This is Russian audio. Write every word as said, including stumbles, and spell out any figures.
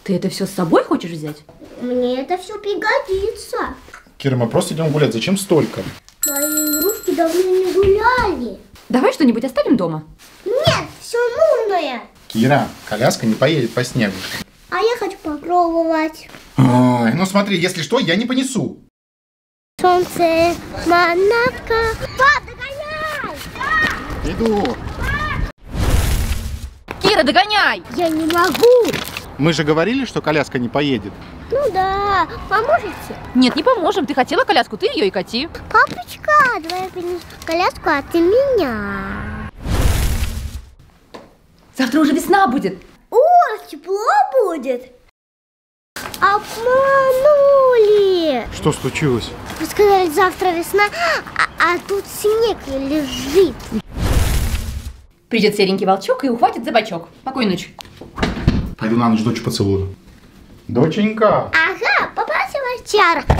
Ты это все с собой хочешь взять? Мне это все пригодится. Кира, мы просто идем гулять. Зачем столько? Мои игрушки давно не гуляли. Давай что-нибудь оставим дома. Нет, все нужное. Кира, коляска не поедет по снегу. А я хочу попробовать. Ой, ну смотри, если что, я не понесу. Солнце, Монако. Пап, догоняй! Иду. Кира, догоняй! Я не могу. Мы же говорили, что коляска не поедет. Ну да, поможете? Нет, не поможем. Ты хотела коляску, ты ее и кати. Папочка, давай я принесу коляску, а ты меня. Завтра уже весна будет. О, тепло будет. Обманули. Что случилось? Вы сказали, завтра весна, а, а тут снег лежит. Придет серенький волчок и ухватит за бочок. Покойной ночи. Пойду на ночь дочь поцелую. Доченька. Ага, попроси волчара.